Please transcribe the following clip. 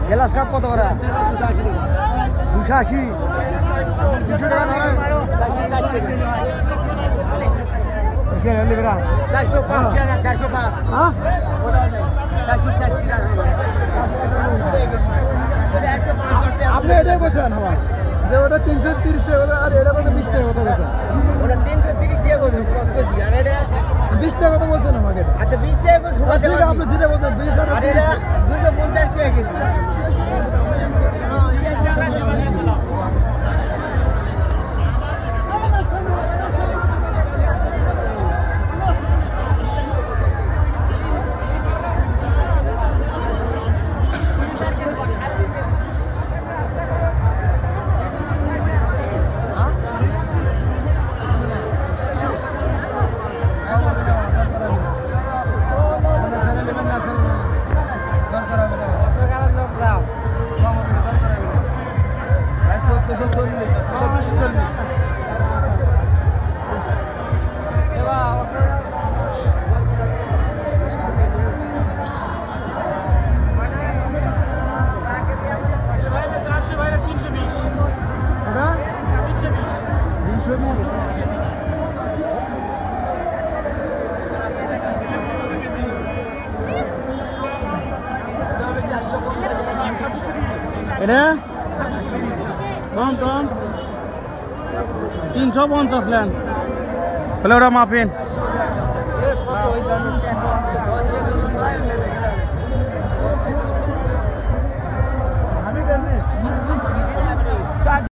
Glass cup কত করে? 280। 300 টাকা ধরেন। 405 টাকা 405। হ্যাঁ 404 টাকা। আপনি এটাই বলছেন আমার যে ওটা 330 টাকা আর এটা কত 20 টাকা কত বলছেন? ওটা 330 টাকা করে কইছি আর এটা 20 টাকা কত বলছেন আমাকে? আচ্ছা 20 টাকা করে ঠকাতে ঠিক আপনি যেটা বলছেন 20 আর আর এটা 250 টাকা কেজি। এটা কম কম 350 লেন তাহলে ওটা মাপেন।